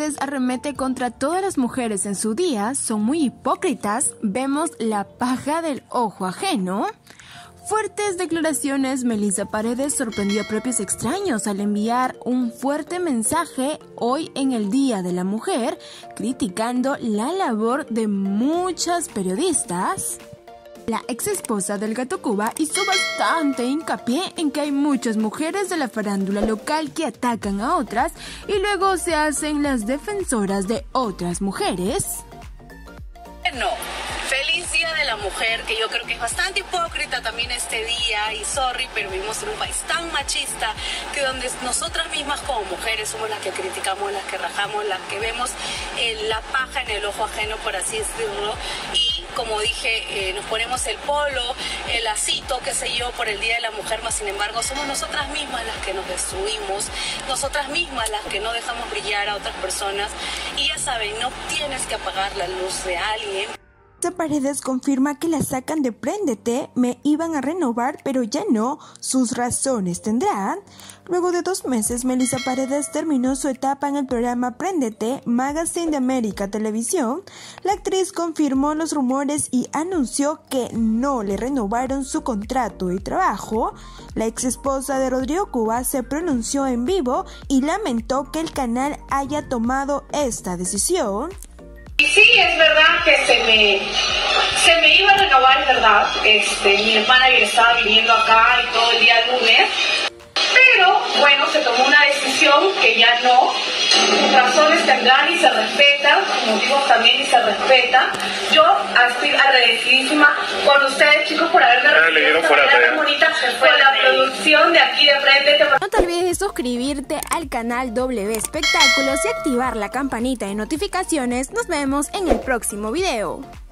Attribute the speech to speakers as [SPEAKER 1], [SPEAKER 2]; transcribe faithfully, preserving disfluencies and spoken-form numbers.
[SPEAKER 1] Paredes arremete contra todas las mujeres en su día, son muy hipócritas, vemos la paja del ojo ajeno. Fuertes declaraciones, Melissa Paredes sorprendió a propios extraños al enviar un fuerte mensaje hoy en el Día de la Mujer, criticando la labor de muchas periodistas. La ex esposa del Gato Cuba hizo bastante hincapié en que hay muchas mujeres de la farándula local que atacan a otras y luego se hacen las defensoras de otras mujeres.
[SPEAKER 2] No, feliz Día de la Mujer, que yo creo que es bastante hipócrita también este día, y sorry, pero vivimos en un país tan machista que donde nosotras mismas como mujeres somos las que criticamos, las que rajamos, las que vemos eh, la paja en el ojo ajeno, por así decirlo, y como dije, eh, nos ponemos el polo, el lacito, qué sé yo, por el Día de la Mujer, mas sin embargo somos nosotras mismas las que nos destruimos, nosotras mismas las que no dejamos brillar a otras personas, y ya saben, no tienes que apagar la luz de alguien.
[SPEAKER 1] Paredes confirma que la sacan de Préndete, me iban a renovar pero ya no, sus razones tendrán. Luego de dos meses, Melissa Paredes terminó su etapa en el programa Préndete, Magazine de América Televisión. La actriz confirmó los rumores y anunció que no le renovaron su contrato de trabajo. La ex esposa de Rodrigo Cuba se pronunció en vivo y lamentó que el canal haya tomado esta decisión.
[SPEAKER 3] Y sí, es verdad que se me, se me iba a renovar, es verdad. Este, mi hermana estaba viniendo acá y todo el día lunes. Pero, bueno, se tomó una decisión que ya no. Sus razones tendrán y se respetan, sus motivos también y se respetan. Yo estoy agradecidísima con ustedes, chicos, por haberme recibido esta manera tan bonita con la producción de aquí de Préndete.
[SPEAKER 1] No te olvides de suscribirte al canal W Espectáculos y activar la campanita de notificaciones. Nos vemos en el próximo video.